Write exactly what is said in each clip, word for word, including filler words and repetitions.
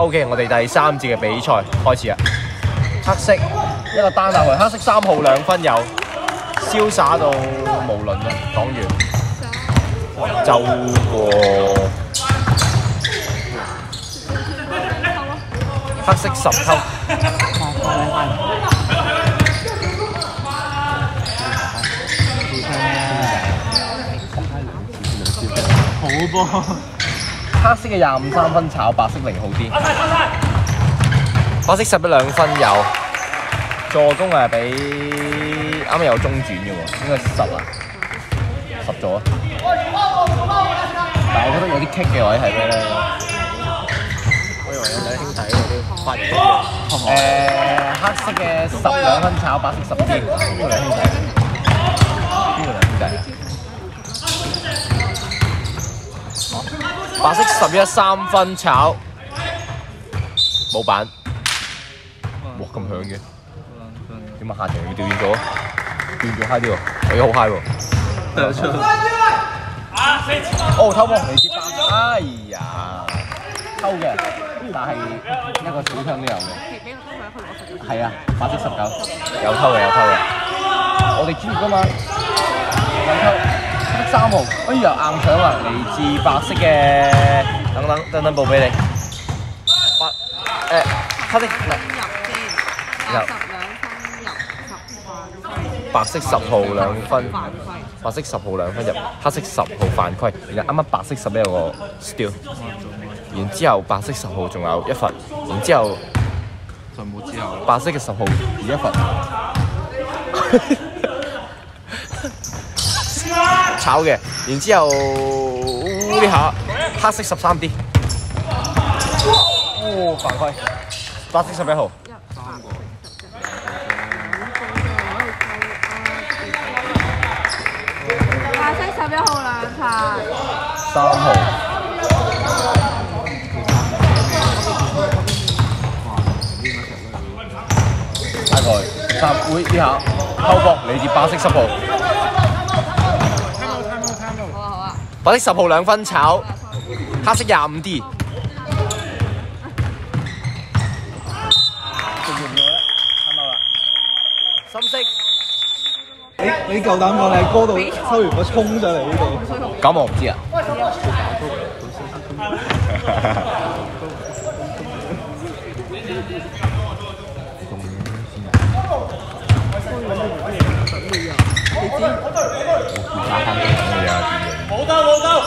OK， 我哋第三節嘅比賽開始啦。黑色一個單打球，黑色三號兩分有，瀟灑到無論啊，講完就過。黑色十扣。好波！黑色嘅廿五三分炒，白色零好啲。白色十一兩分有，助攻係俾啱啱有中轉嘅喎，應該十啊，十咗啊！但係我覺得有啲棘嘅位係咩咧？我以為有兩兄弟嗰啲發型。誒，黑色嘅十兩分炒，白色十啲，邊個兩兄弟？邊個兩兄弟？白色十一三分炒，冇板，哇咁響嘅，點解下場要調轉咗？調轉咗 high 啲喎，佢好 high 喎。哦，偷波嚟接單，哎呀，偷嘅，但係一個小槍都有嘅。係啊，白色十九，有偷嘅有偷嘅，我哋專業㗎嘛，有偷。三號，哎呀硬搶啊！嚟自白色嘅，等等等等報俾你。白誒黑色入白色十號兩分，白色十號兩分入，黑色十號犯規。然後啱啱白色十一有個 steal， 然之後白色十號仲有一罰，然之後就冇之後。白色嘅十號而一罰。炒嘅，然之後呢下黑色十三 D， 哦犯規，白色十一號， 白色十一號兩罰， 三號，大概三會呢下偷波嚟自白色十號。白色十號兩分炒，黑色廿五 D。做唔到咧，啱啱啦。深色。 你你夠膽講你喺嗰度收完個衝上嚟呢度？ 咁我唔知啊。冇到冇到，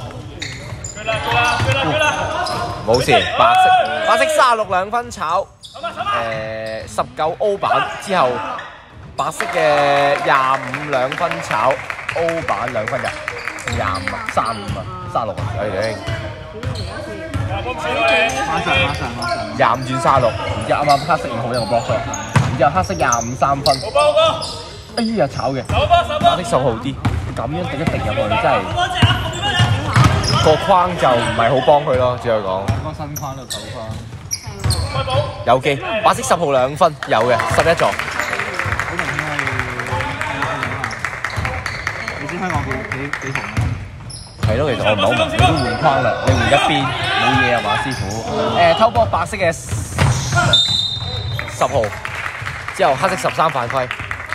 冇事。白色白色三十六兩分炒，誒十九 O 板之後，白色嘅廿五兩分炒 O 板兩分入，廿五啊三五啊三六啊，哎頂！廿五轉三六，然之後啱啱黑色五號一個 block 咗，然之後黑色廿五三分，哎呀炒嘅，白色十號啲。咁樣滴一滴入去，真係個框就唔係好幫佢咯，只可以講。個新框到舊框。有機，白色十號兩分，有嘅，十一座。 好明顯係你知香港幾幾幾紅咩？ 係咯，其實我唔係好明，你都換框啦，你換一邊冇嘢啊嘛，師傅。誒偷波白色嘅十號，之後黑色十三犯規。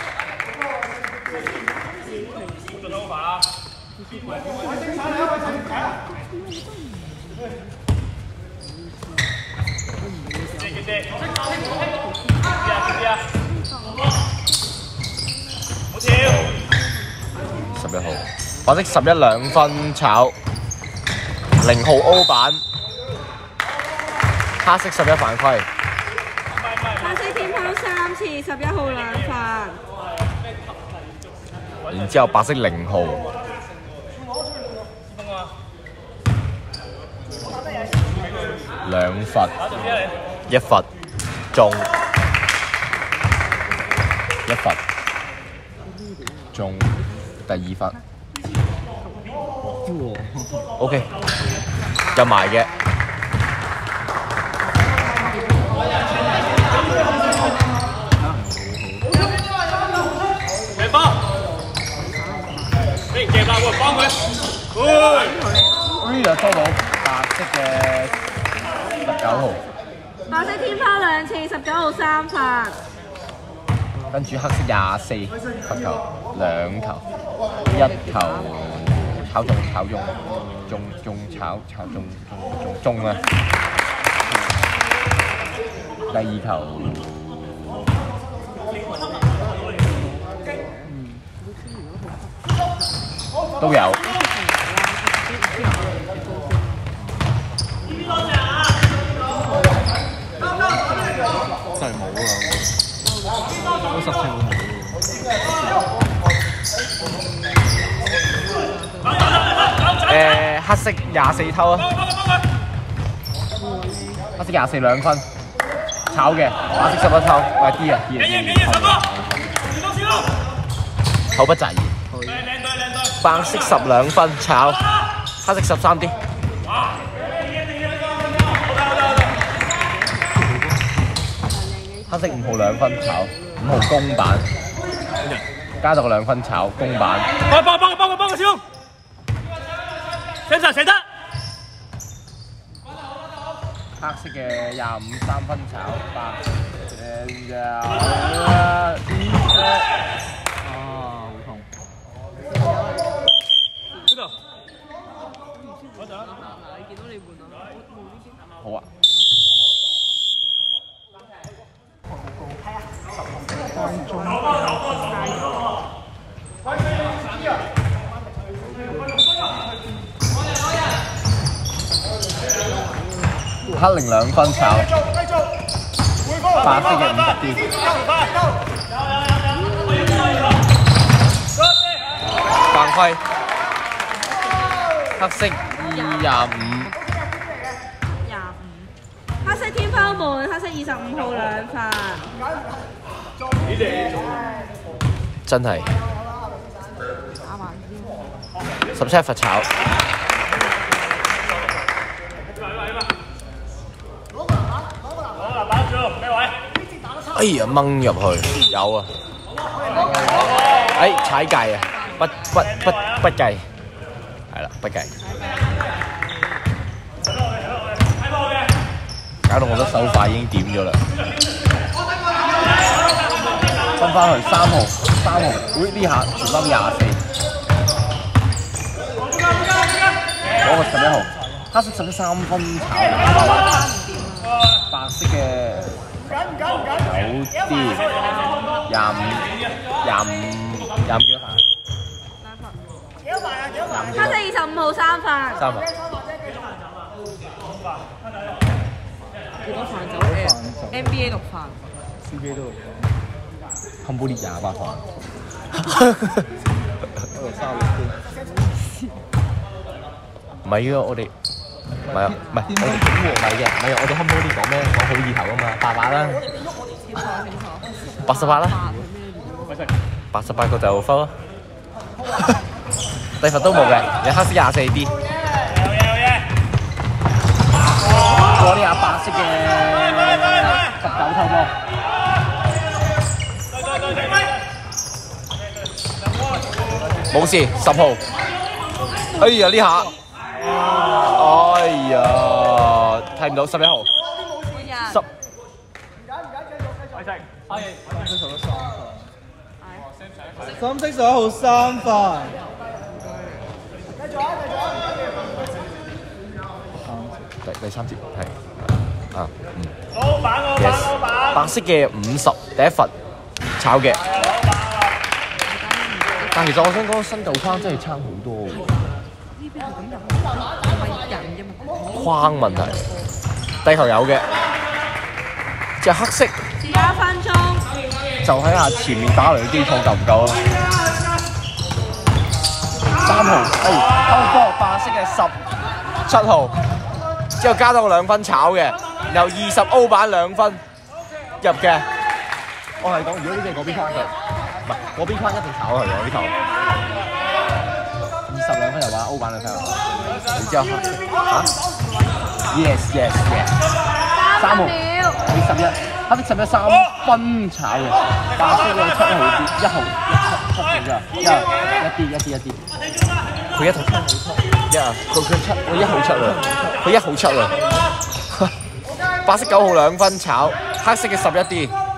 十一號，白色十一兩分炒，零號 O 板，黑色十一犯規。 白色天拋三次，十一號兩罰。 然之後白色零號。兩罰，一罰中，一罰中，第二罰 ，OK， 入埋嘅。 嚟波，俾人夾啦喎，幫佢。 呢度收到白色嘅十九號。 白色天拋兩次，十九號三發。 跟住黑色廿四罰球兩球，一球炒中炒中中中炒炒中中中中啊！第二球都有。 真係冇啊！都十四號冇。 誒，黑色廿四偷啊！黑色廿四兩分，炒嘅，白色十一偷，喂 D 啊 D 啊 D 啊！口不擇言。白色十兩分，炒，黑色十三 D。黑色五號兩分炒，五號公板，加到個兩分炒公板。 幫幫幫幫個幫個小龍，醒實醒得。 黑色嘅廿五三分炒，白誒廿啊， 好痛！ 呢度，我就你見到你換啊？ 好啊。黑零兩分炒，白色嘅五十 D， 犯規，黑色二廿五， 廿五。黑色天拋門，黑色二十五號兩發。 真係十七罰炒。哎呀，掹入去有啊！哎，踩界啊！不不不不計，係啦，不計。搞到我覺得手快已經點咗啦。分翻去三號，三號，會呢下全粒廿四。攞個十一號，黑色十一三分炒，白色嘅。九 D 廿五廿五廿五幾多分？ 黑色二十五號三發。 三分。 幾多飯酒 ？N B A 六飯。 C B A 都有。 坎布利廿八分。唔係啊，我哋唔係啊，唔係我哋唔係嘅，唔係我哋坎布利講咩？講好意頭啊嘛，八八啦。八十八啦，八十八個就分咯，第罰都冇嘅，你黑色廿四 D， 我呢下白色嘅十九偷波，冇事，十號，哎呀呢下，哎呀睇唔到十一號，十。 三色十一號三分。 第第三節係啊，嗯。Yes， 白色嘅五十第一罰炒嘅，但其實我想講新舊框真係差好多喎。 呢邊係咁入，唔係人啫嘛。 框問題，地球有嘅，隻黑色。 而家一分鐘。 就睇下前面打嚟嘅基礎夠唔夠咯。三號，哎，偷波白色嘅十七號，之後加多個兩分炒嘅，然後二十歐板兩分入嘅。我係講，如果呢隻嗰邊框嘅，唔係嗰邊框一定炒佢嘅呢球。二十兩分又話歐板兩分，然之後嚇 ，yes yes yes， 三號，你十一。黑色十一三分炒嘅，白色嘅七號啲，一號一七七號咋，一一啲一啲一啲，佢一號七，一啊，佢佢七，我一號七啊，佢一號七啊， 白色九號兩分炒，黑色嘅十一 D。